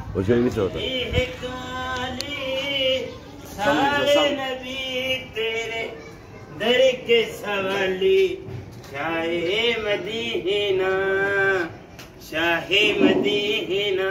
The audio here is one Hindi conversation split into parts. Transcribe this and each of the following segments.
सारे नबी तेरे दर के सवाली, शाहे मदीना, शाहे मदीना।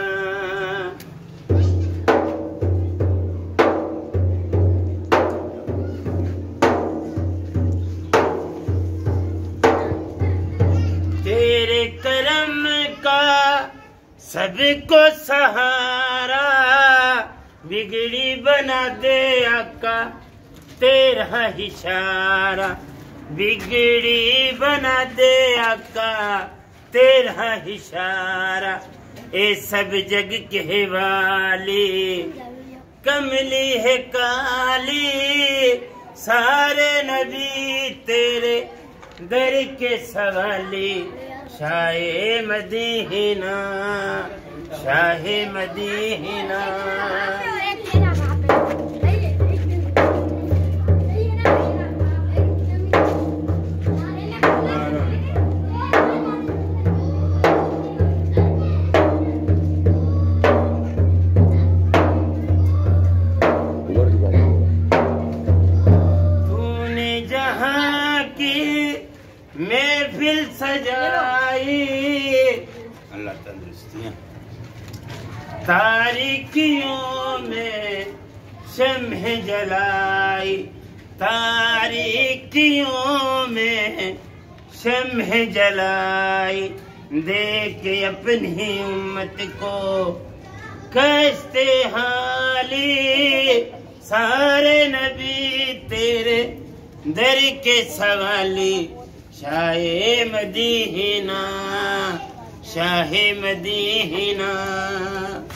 तेरे करम का सबको सहारा, बिगड़ी बना दे आका तेरा इशारा, बिगड़ी बना दे आका तेरा इशारा। ए सब जग के वाली, कमली है काली, सारे नबी तेरे दर के सवाली, शाहे मदीना, शाहे मदीना। तूने जहाँ की महफिल सजाई, अल्लाह तंदुरुस्तियाँ, तारीकियों में शम्ह जलाई, तारीकियों में शम्ह जलाई। देख अपनी उम्मत को कश्ते हाली, सारे नबी तेरे दर के सवाली, शाहे मदीना, शाहे मदीना।